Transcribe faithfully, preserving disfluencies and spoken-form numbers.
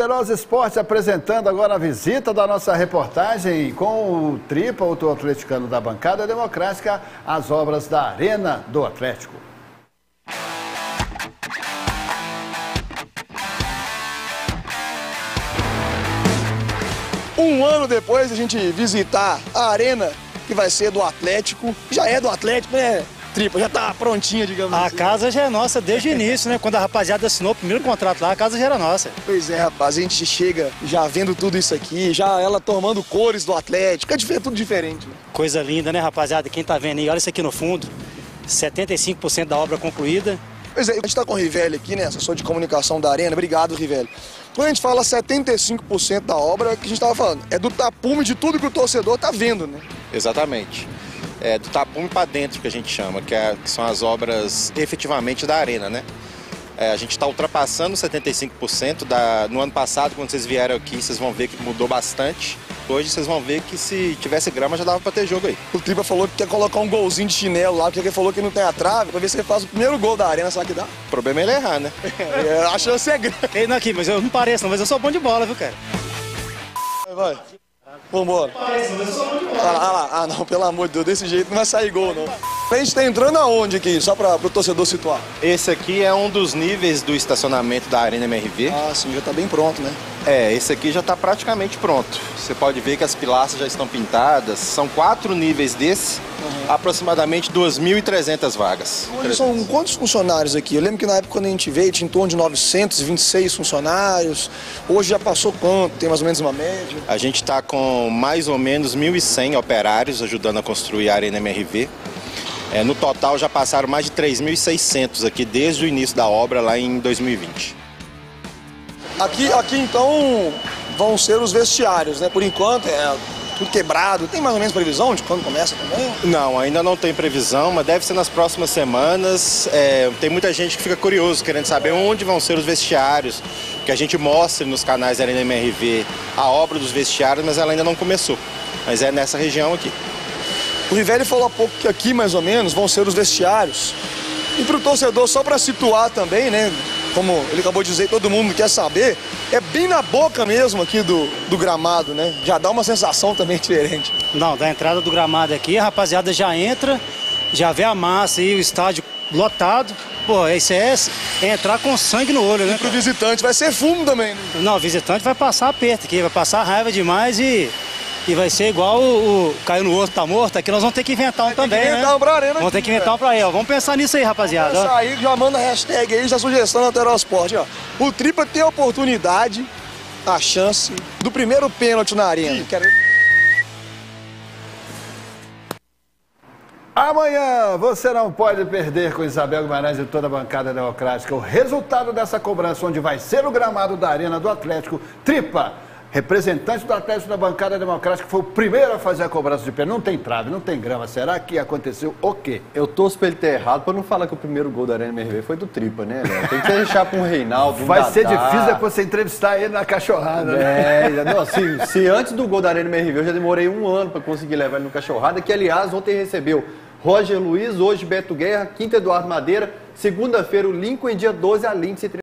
Poderosa Esporte apresentando agora a visita da nossa reportagem com o Tripa, o atleticano da bancada democrática, às obras da Arena do Atlético. Um ano depois de a gente visitar a Arena, que vai ser do Atlético, já é do Atlético, né? Tripa, já tá prontinha, digamos a assim. A casa já é nossa desde o início, né? Quando a rapaziada assinou o primeiro contrato lá, a casa já era nossa. Pois é, rapaz, a gente chega já vendo tudo isso aqui, já ela tomando cores do Atlético, é tudo diferente. Né? Coisa linda, né, rapaziada? Quem tá vendo aí, olha isso aqui no fundo, setenta e cinco por cento da obra concluída. Pois é, a gente tá com o Rivelli aqui, né, assessor de comunicação da Arena. Obrigado, Rivelli. Quando a gente fala setenta e cinco por cento da obra, é o que a gente tava falando, é do tapume de tudo que o torcedor tá vendo, né? Exatamente. É do tapume para dentro que a gente chama, que, é, que são as obras efetivamente da Arena, né? É, a gente está ultrapassando setenta e cinco por cento. Da, no ano passado, quando vocês vieram aqui, vocês vão ver que mudou bastante. Hoje vocês vão ver que se tivesse grama já dava para ter jogo aí. O Tripa falou que quer colocar um golzinho de chinelo lá, porque ele falou que não tem a trave, pra ver se ele faz o primeiro gol da Arena, será que dá? O problema é ele errar, né? É, a chance é grande. Ei, não aqui, mas eu não pareço não, mas eu sou bom de bola, viu, cara? Vai, vai. Vambora. Ah, lá, ah, não, pelo amor de Deus, desse jeito não vai sair gol, não. A gente tá entrando aonde aqui, só para o torcedor situar? Esse aqui é um dos níveis do estacionamento da Arena M R V. Ah, sim, já tá bem pronto, né? É, esse aqui já tá praticamente pronto. Você pode ver que as pilastras já estão pintadas. São quatro níveis desse, uhum. Aproximadamente duas mil e trezentas vagas. Hoje são quantos funcionários aqui? Eu lembro que na época quando a gente veio tinha em torno de novecentos e vinte e seis funcionários. Hoje já passou quanto? Tem mais ou menos uma média? A gente está com mais ou menos mil e cem operários ajudando a construir a Arena M R V. É, no total já passaram mais de três mil e seiscentos aqui desde o início da obra lá em dois mil e vinte. Aqui, aqui então vão ser os vestiários, né? Por enquanto é tudo quebrado. Tem mais ou menos previsão de quando começa também? Não, ainda não tem previsão, mas deve ser nas próximas semanas. É, tem muita gente que fica curioso, querendo saber onde vão ser os vestiários, que a gente mostre nos canais da Arena M R V a obra dos vestiários, mas ela ainda não começou. Mas é nessa região aqui. O Rivelli falou há pouco que aqui, mais ou menos, vão ser os vestiários. E para o torcedor, só para situar também, né? Como ele acabou de dizer, todo mundo quer saber, é bem na boca mesmo aqui do, do gramado, né? Já dá uma sensação também diferente. Não, da entrada do gramado aqui, a rapaziada já entra, já vê a massa e o estádio lotado. Pô, esse é, é entrar com sangue no olho, né? E pro visitante vai ser fumo também, né? Não, o visitante vai passar aperto aqui, vai passar raiva demais e... E vai ser igual o, o caiu no osso, tá morto. Aqui nós vamos ter que inventar um vai também, ter que inventar né? um pra arena vamos aqui, ter que inventar um pra aí, ó. Vamos pensar nisso aí, rapaziada. Vamos pensar aí, já manda a hashtag aí, já sugestão na Terosport, ó. O Tripa tem a oportunidade, a chance do primeiro pênalti na arena. Quero... Amanhã você não pode perder com Isabel Guimarães e toda a bancada democrática o resultado dessa cobrança, onde vai ser o gramado da Arena do Atlético. Tripa, representante do Atlético da bancada democrática, que foi o primeiro a fazer a cobrança de pênalti. Não tem trave, não tem grama. Será que aconteceu o quê? Eu torço pra ele ter errado, pra não falar que o primeiro gol da Arena M R V foi do Tripa, né, velho? Tem que deixar com o Reinaldo, um Vai Dadá. ser difícil depois você entrevistar ele na cachorrada, né? É, não, se, se antes do gol da Arena M R V eu já demorei um ano pra conseguir levar ele no cachorrada, que aliás ontem recebeu Roger Luiz, hoje Beto Guerra, quinta Eduardo Madeira, segunda-feira o Lincoln e dia doze a Lindsay.